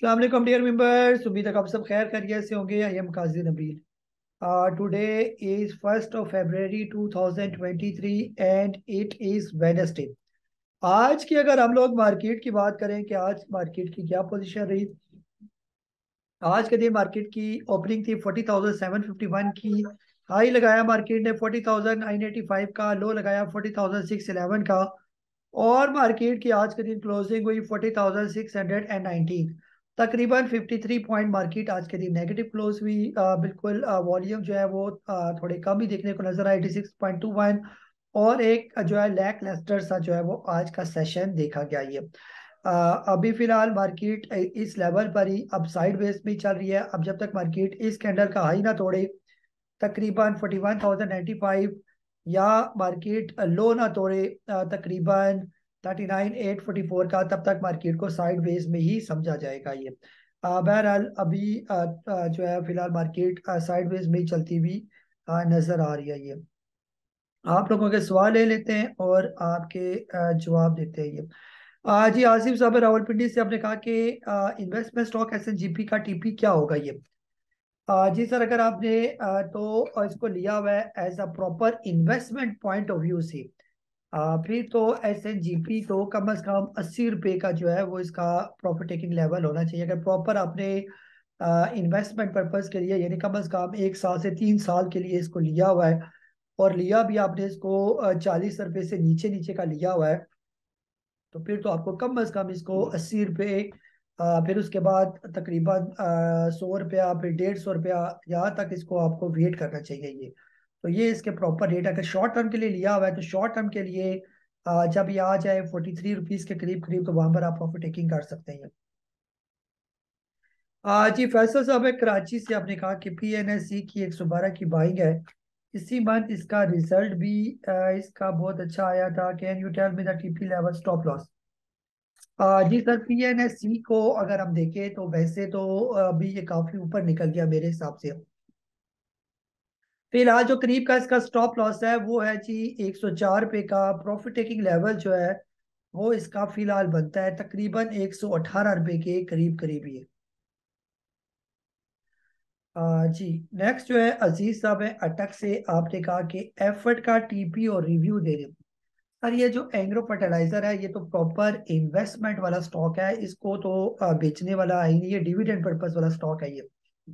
अस्सलाम वालेकुम dear members, उम्मीद है आप सब खैर खैरियत से होंगे। I am Kazi Nabil. Today is 1 first of February 2023 and it is Wednesday. आज की अगर हम लोग मार्केट की बात करें कि आज मार्केट की क्या पोजीशन रही। आज के दिन मार्केट की ओपनिंग थी 40,751 की। हाई लगाया मार्केट ने 40,985 का, लो लगाया 40,611 का। और मार्केट की आज के दिन क्लोजिंग हुई 40,619। तकरीबन 53 पॉइंट मार्केट आज के दिन नेगेटिव क्लोज हुई। बिल्कुल वॉल्यूम जो है वो थोड़े कम ही देखने को नजर आया, 86.21। और एक जो है लैक लेस्टर सा जो है वो आज का सेशन देखा गया ये। अभी फिलहाल मार्केट इस लेवल पर ही अब साइड वेज में चल रही है। अब जब तक मार्केट इस कैंडल का हाई ना तोड़े, तकरीबन 41,095, या मार्केट लो ना तोड़े तकरीबन 39,844 का, तब तक मार्केट को साइड वेज में ही समझा जाएगा ये। बहरहाल अभी जो है फिलहाल मार्केट साइड वेज में ही चलती हुई नजर आ रही है ये। आप लोगों के सवाल ले लेते हैं और आपके जवाब देते हैं ये। जी आसिफ साहब रावलपिंडी से आपने कहा कि इन्वेस्टमेंट स्टॉक एसएनजीपी का टीपी क्या होगा ये। जी सर, अगर आपने तो इसको लिया हुआ है as a proper investment point of view से, फिर तो एसएनजीपी तो कम से कम 80 रुपये का जो है वो इसका प्रॉफिट टेकिंग लेवल होना चाहिए। अगर प्रॉपर आपने इन्वेस्टमेंट पर्पज के लिए, यानी कम से कम 1 साल से 3 साल के लिए इसको लिया हुआ है, और लिया भी आपने इसको 40 रुपये से नीचे नीचे का लिया हुआ है, तो फिर तो आपको कम से कम इसको 80 रुपये, फिर उसके बाद तकरीबन 100 रुपया, फिर 150 रुपया, यहाँ तक इसको आपको वेट करना चाहिए ये। तो ये इसके प्रॉपर रेट। अगर शॉर्ट टर्म के लिए लिया हुआ है तो शॉर्ट टर्म के लिए जब ये आ जाए 43 रुपीज के करीब करीब, तो वहां पर आप प्रॉफिट टेकिंग कर सकते हैं। जी फैसल साहब है कराची से, आपने कहा कि पीएनएससी की 112 की बाइंग है। इसी मंथ इसका रिजल्ट भी इसका बहुत अच्छा आया था। Can you tell me the TP level stop loss. जी सर, पीएनएससी को अगर हम देखें तो वैसे तो अभी ये काफी ऊपर निकल गया मेरे हिसाब से। फिलहाल जो करीब का इसका स्टॉप लॉस है वो है जी 104 रुपये का। प्रॉफिट टेकिंग लेवल जो है वो इसका फिलहाल बनता है तकरीबन 118 रुपये के करीब करीब ये। जी नेक्स्ट जो है अजीज साहब है अटक से, आपने कहा कि एफर्ट का टीपी और रिव्यू दे रहे। सर ये जो एग्रो फर्टिलाइजर है ये तो प्रॉपर इन्वेस्टमेंट वाला स्टॉक है, इसको तो बेचने वाला है ही नहीं, ये डिविडेंड पर्पस वाला स्टॉक है ये।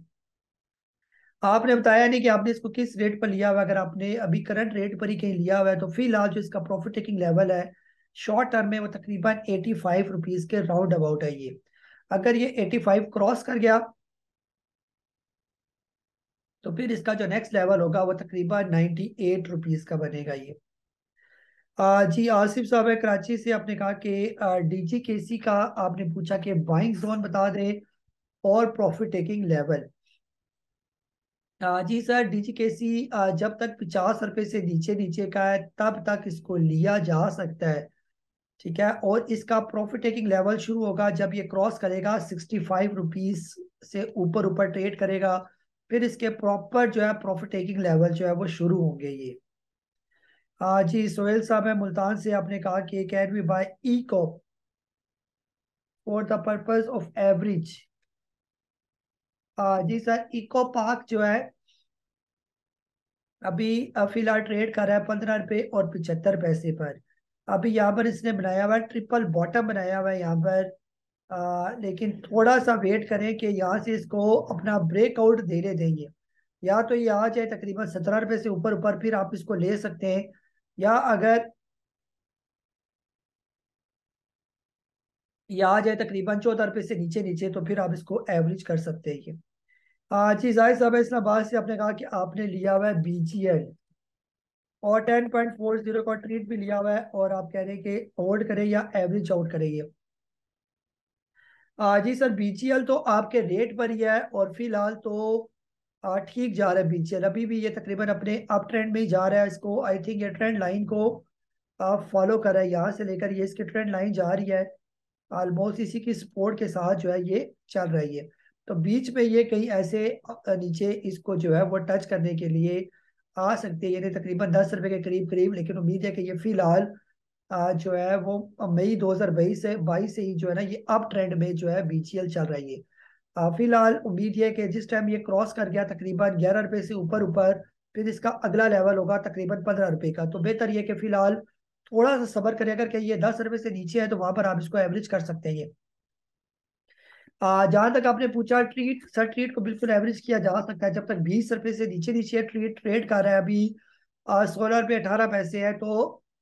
आपने बताया नहीं कि आपने इसको किस रेट पर लिया हुआ है। अगर आपने अभी करंट रेट पर ही कहीं लिया हुआ है तो फिलहाल जो इसका प्रॉफिट टेकिंग लेवल है शॉर्ट टर्म में वो तकरीबन 85 रुपीज के राउंड अबाउट है ये। अगर ये 85 क्रॉस कर गया तो फिर इसका जो नेक्स्ट लेवल होगा वो तकरीबन 98 रुपीज का बनेगा ये। जी आसिफ साहब है कराची से, आपने कहा कि डीजीकेसी का आपने पूछा कि बाइंग जोन बता दें और प्रॉफिट टेकिंग लेवल। जी सर, डीजीकेसी जब तक 50 रुपए से नीचे नीचे का है तब तक इसको लिया जा सकता है। ठीक है, और इसका प्रॉफिट टेकिंग लेवल शुरू होगा जब ये क्रॉस करेगा 65 रुपीज से ऊपर ऊपर ट्रेड करेगा, फिर इसके प्रॉपर जो है प्रॉफिट टेकिंग लेवल जो है वो शुरू होंगे ये। जी सोहेल साहब है मुल्तान से, आपने कहा कि can we buy eco for the purpose of average. जी सर, इको पार्क जो है अभी फिलहाल ट्रेड कर रहा है 15 रुपये और 75 पैसे पर। अभी यहाँ पर इसने बनाया हुआ है ट्रिपल बॉटम बनाया हुआ है यहाँ पर। लेकिन थोड़ा सा वेट करें कि यहाँ से इसको अपना ब्रेकआउट देने देंगे। या तो ये आ जाए तकरीबन 17 रुपये से ऊपर ऊपर, फिर आप इसको ले सकते हैं। या अगर ये आ जाए तकरीबन 14 रुपये से नीचे नीचे, तो फिर आप इसको एवरेज कर सकते हैं ये। जी जाहिर साहब इस्लामाबाद से, आपने कहा कि आपने लिया हुआ है बीजीएल और 10.40 का ट्रेड भी लिया हुआ है, और आप कह रहे हैं कि होल्ड करें या एवरेज आउट करेंगे। जी सर, बीजीएल तो आपके रेट पर ही है और फिलहाल तो ठीक जा रहा है बीजीएल। अभी भी ये तकरीबन अपने अप ट्रेंड में ही जा रहा है। इसको आई थिंक ये ट्रेंड लाइन को फॉलो कर रहा है, यहाँ से लेकर ये इसकी ट्रेंड लाइन जा रही है ऑलमोस्ट इसी की सपोर्ट के साथ जो है ये चल रही है। तो बीच में ये कहीं ऐसे नीचे इसको जो है वो टच करने के लिए आ सकती है, यानी तकरीबन 10 रुपए के करीब करीब, लेकिन उम्मीद है कि ये फिलहाल जो है वो मई 2022 से ही जो है ना ये अप ट्रेंड में जो है बीजीएल चल रही है। फिलहाल उम्मीद ये है कि जिस टाइम ये क्रॉस कर गया तकरीबन 11 रुपए से ऊपर ऊपर, फिर इसका अगला लेवल होगा तकरीबन 15 रुपए का। तो बेहतर ये कि फिलहाल थोड़ा सा सब्र करें, अगर कि ये 10 रुपए से नीचे है तो वहां पर आप इसको एवरेज कर सकते हैं ये। जहां तक आपने पूछा ट्रीट, सर ट्रीट को बिल्कुल एवरेज किया जा सकता है जब तक 20 रुपए से नीचे नीचे ट्रीट ट्रेड कर रहा है अभी। 16 रुपये 18 पैसे है, तो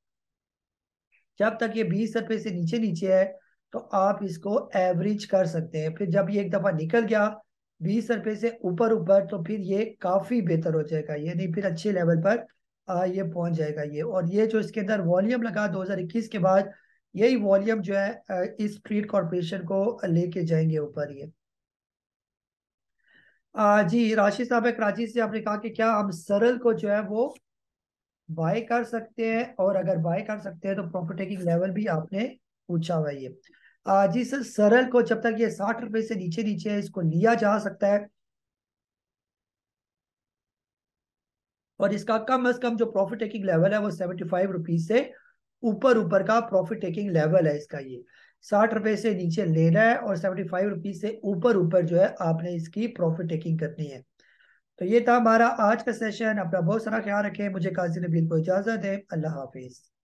जब तक ये 20 रुपए से नीचे नीचे है तो आप इसको एवरेज कर सकते हैं। फिर जब ये एक दफा निकल गया 20 रुपए से ऊपर ऊपर तो फिर ये काफी बेहतर हो जाएगा, ये नहीं फिर अच्छे लेवल पर ये पहुंच जाएगा ये। और ये जो इसके अंदर वॉल्यूम लगा 2021 के बाद, यही वॉल्यूम जो है इस ट्रीट कॉर्पोरेशन को लेके जाएंगे ऊपर ये। जी राशि साहब है कराची से, आपने कहा कि क्या हम सरल को जो है वो बाय कर सकते हैं, और अगर बाय कर सकते हैं तो प्रॉफिट टेकिंग लेवल भी आपने पूछा हुआ है ये। जी सर, सरल को जब तक ये 60 रुपए से नीचे नीचे है इसको लिया जा सकता है, और इसका कम अज कम जो प्रॉफिट टेकिंग लेवल है वो 75 रुपीज से ऊपर ऊपर का प्रॉफिट टेकिंग लेवल है इसका ये। 60 रुपए से नीचे लेना है और 75 रुपीज से ऊपर ऊपर जो है आपने इसकी प्रॉफिट टेकिंग करनी है। तो ये था हमारा आज का सेशन। अपना बहुत सारा ख्याल रखें, मुझे काजी नबील को इजाजत है, अल्लाह हाफिज।